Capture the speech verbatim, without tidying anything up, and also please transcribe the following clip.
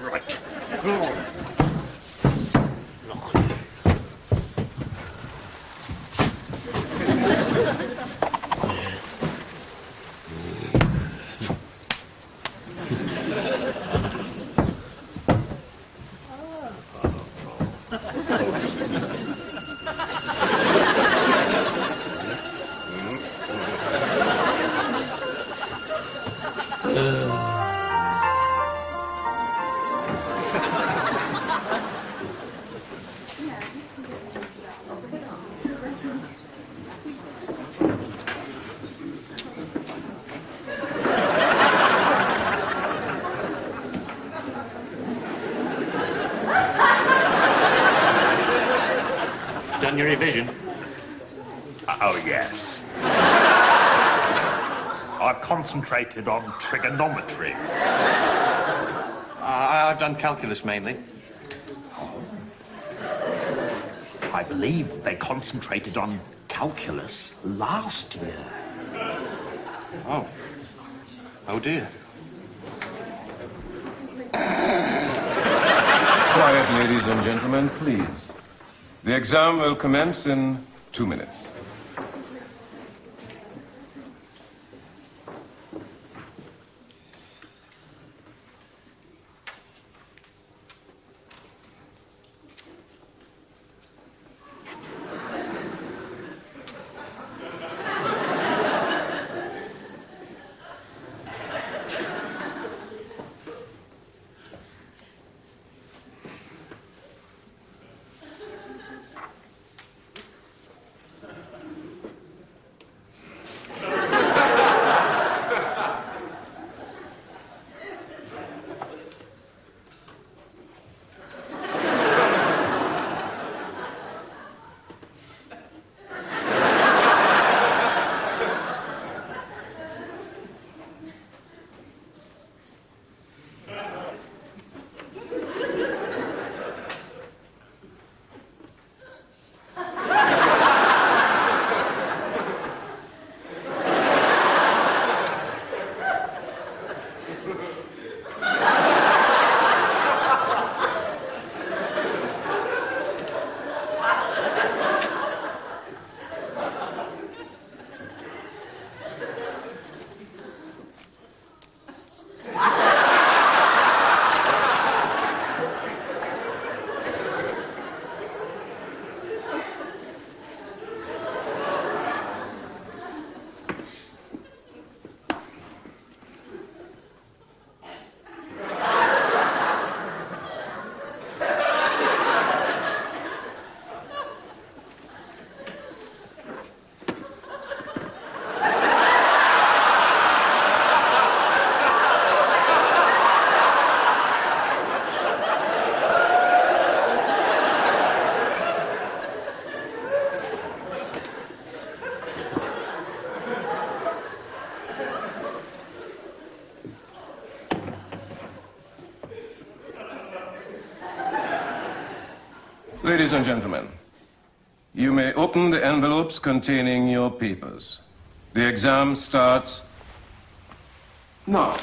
Right. Done your revision? Uh, oh, yes. I've concentrated on trigonometry. Uh, I've done calculus mainly. I believe they concentrated on calculus last year. Oh. Oh, dear. Quiet, ladies and gentlemen, please. The exam will commence in two minutes. Ladies and gentlemen, you may open the envelopes containing your papers. The exam starts now.